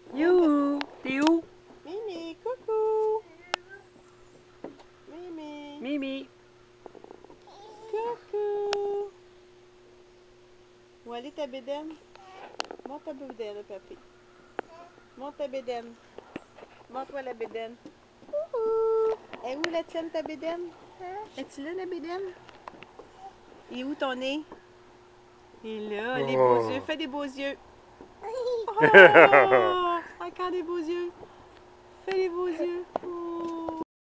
Youhou! T'es où? Mimi, coucou! Mimi, Mimi! coucou! Où est ta bédaine? Monte ta bédaine, papy. Monte ta bédaine. Montre-moi la bédaine. Coucou! Et où la tienne, ta bédaine? Es-tu là, la bédaine? Et où ton nez? Et là, les beaux yeux. Fais des beaux yeux. Oh! Encore des beaux yeux. Fais les beaux yeux. Oh.